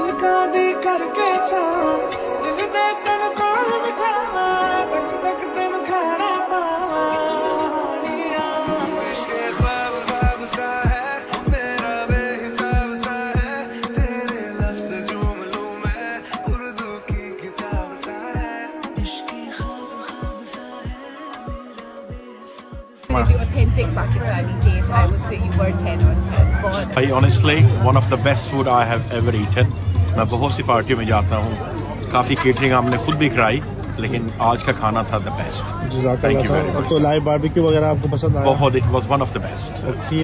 पलका दी करके छा दिल दे तन कोल बिठावा तक तक तन खाना पावा इश्क़ ख्वाब ख्वाब सा है मेरा बेहिसाब सा है तेरे लफ्ज़ झूम लूं मैं उर्दू की किताब सा है इश्क़ ख्वाब ख्वाब सा है मेरा बेहिसाब The authentic Pakistani taste, I would say you were 10 on 10. बहुत Honestly, one of the best food I have ever eaten. मैं बहुत सी पार्टियों में जाता हूँ, काफ़ी केटरिंग हमने खुद भी कराई, लेकिन आज का खाना था the best. Thank you very much. तो लाइव बारबेक्यू वगैरह आपको पसंद आया? बहुत, it was one of the best. Okay.